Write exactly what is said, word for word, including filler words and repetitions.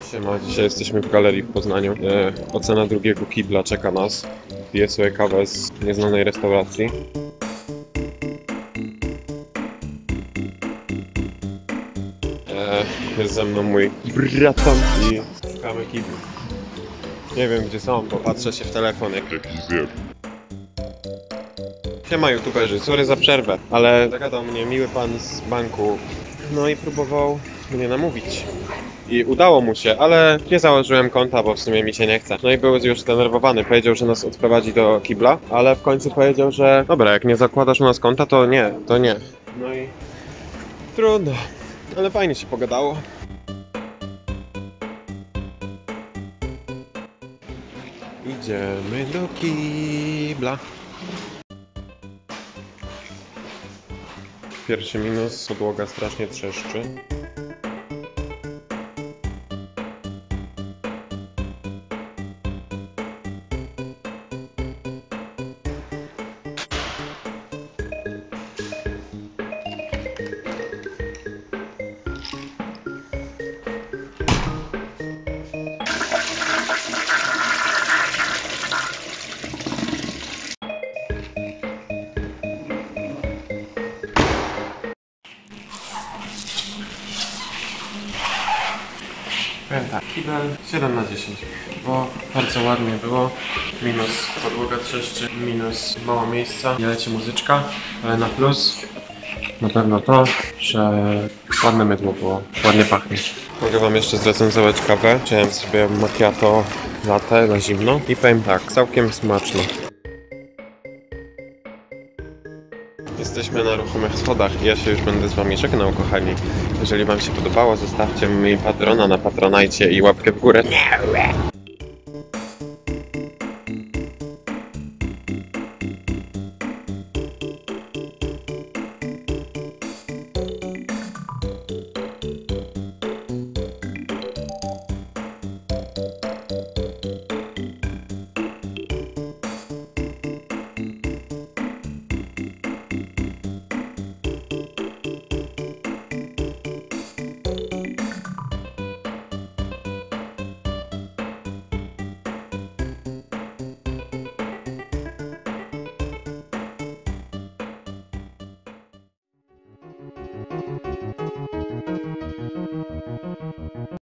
Siema, dzisiaj jesteśmy w galerii w Poznaniu. E, ocena drugiego kibla czeka nas. Piję sobie kawę z nieznanej restauracji. E, jest ze mną mój bratan i szukamy kibli. Nie wiem gdzie są, bo patrzę się w telefon jak jakiś zjeb. Siema youtuberzy, sorry za przerwę, ale zagadał mnie miły pan z banku. No i próbował mnie namówić. I udało mu się, ale nie założyłem konta, bo w sumie mi się nie chce. No i był już zdenerwowany, powiedział, że nas odprowadzi do kibla, ale w końcu powiedział, że dobra, jak nie zakładasz u nas konta, to nie, to nie. No i trudno, ale fajnie się pogadało. Idziemy do kibla. Pierwszy minus, podłoga strasznie trzeszczy. Powiem tak, kibel siedem na dziesięć, bo bardzo ładnie było, minus podłoga trzeszczy, minus mało miejsca, nie leci muzyczka, ale na plus na pewno to, że ładne mydło było, ładnie pachnie. Mogę wam jeszcze zrecenzować kawę, wziąłem sobie macchiato latte na zimno i powiem tak, całkiem smaczne. Jesteśmy na ruchomych schodach i ja się już będę z wami żegnał, kochani. Jeżeli wam się podobało, zostawcie mi patrona na Patronite i łapkę w górę.